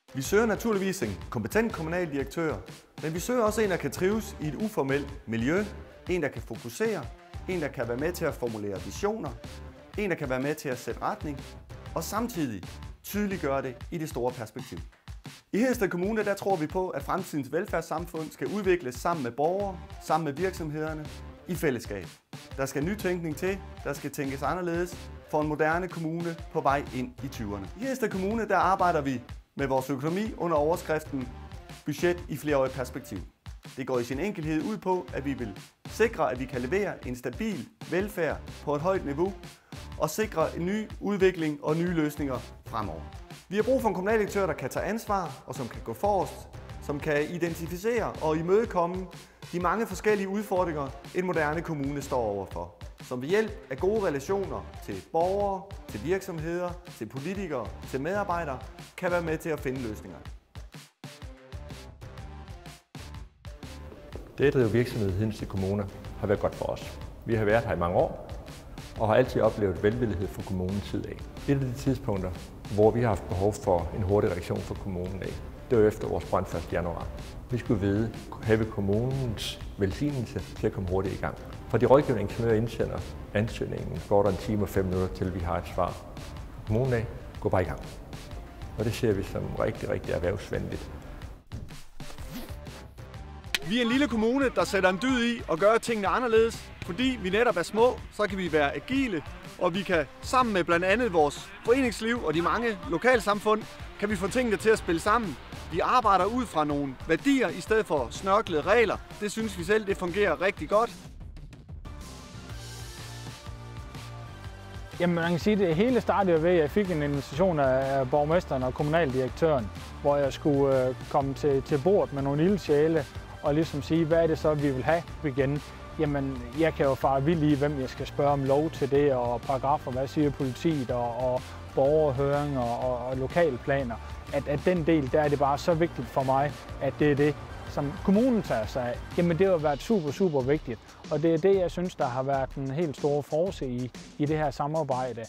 Vi søger naturligvis en kompetent kommunaldirektør, men vi søger også en, der kan trives i et uformelt miljø, en, der kan fokusere, en, der kan være med til at formulere visioner, en, der kan være med til at sætte retning, og samtidig tydeliggøre det i det store perspektiv. I Hedensted Kommune der tror vi på, at fremtidens velfærdssamfund skal udvikles sammen med borgere, sammen med virksomhederne, i fællesskab. Der skal nytænkning til, der skal tænkes anderledes for en moderne kommune på vej ind i 20'erne. I Hedensted Kommune der arbejder vi med vores økonomi under overskriften budget i flerårigt perspektiv. Det går i sin enkelhed ud på, at vi vil sikre, at vi kan levere en stabil velfærd på et højt niveau og sikre en ny udvikling og nye løsninger fremover. Vi har brug for en kommunaldirektør, der kan tage ansvar og som kan gå forrest, som kan identificere og imødekomme de mange forskellige udfordringer, en moderne kommune står overfor. Som ved hjælp af gode relationer til borgere, til virksomheder, til politikere, til medarbejdere, kan være med til at finde løsninger. Det at drive virksomhed i Hedensted Kommune har været godt for os. Vi har været her i mange år og har altid oplevet velvillighed fra kommunens side af. Et af de tidspunkter, hvor vi har haft behov for en hurtig reaktion fra kommunen af, det var efter vores brand 1. januar. Vi skulle vide, have kommunens velsignelse til at komme hurtigt i gang. For de rådgivende ingeniører indsender ansøgningen, går der 1 time og 5 minutter til vi har et svar. Kommunen af, gå bare i gang. Og det ser vi som rigtig erhvervsvenligt. Vi er en lille kommune, der sætter en dyd i at gøre tingene anderledes. Fordi vi netop er små, så kan vi være agile, og vi kan sammen med blandt andet vores foreningsliv og de mange lokalsamfund, kan vi få tingene til at spille sammen. Vi arbejder ud fra nogle værdier i stedet for snørklede regler. Det synes vi selv, det fungerer rigtig godt. Jamen man kan sige, at det hele startede ved, at jeg fik en invitation af borgmesteren og kommunaldirektøren, hvor jeg skulle komme til bordet med nogle ildsjæle og ligesom sige, hvad er det så, vi vil have igen. Jamen, jeg kan jo fare vild i, hvem jeg skal spørge om lov til det, og paragrafer, hvad siger politiet, og borgerhøringer og lokalplaner. At den del, der er det bare så vigtigt for mig, at det er det, som kommunen tager sig af. Jamen, det har været super vigtigt, og det er det, jeg synes, der har været en helt stor force i det her samarbejde.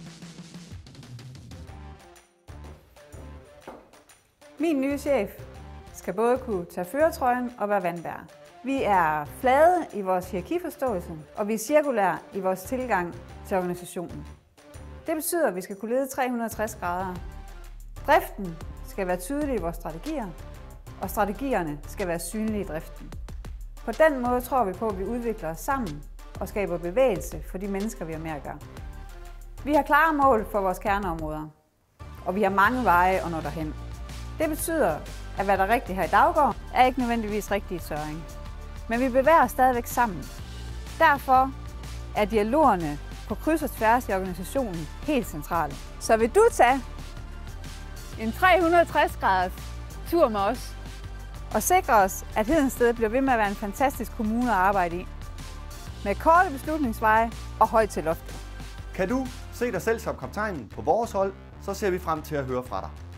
Min nye chef skal både kunne tage førertrøjen og være vandbærer. Vi er flade i vores hierarkiforståelse, og vi er cirkulære i vores tilgang til organisationen. Det betyder, at vi skal kunne lede 360 grader. Driften skal være tydelig i vores strategier, og strategierne skal være synlige i driften. På den måde tror vi på, at vi udvikler os sammen og skaber bevægelse for de mennesker, vi har med at gøre. Vi har klare mål for vores kerneområder, og vi har mange veje at nå derhen. Det betyder, at hvad der er rigtigt her i Daugård, er ikke nødvendigvis rigtigt i Søring. Men vi bevæger os stadigvæk sammen. Derfor er dialogerne på kryds og tværs i organisationen helt centrale. Så vil du tage en 360-graders tur med os og sikre os, at Hedensted bliver ved med at være en fantastisk kommune at arbejde i. Med korte beslutningsveje og højt til loftet. Kan du se dig selv som kaptajnen på vores hold, så ser vi frem til at høre fra dig.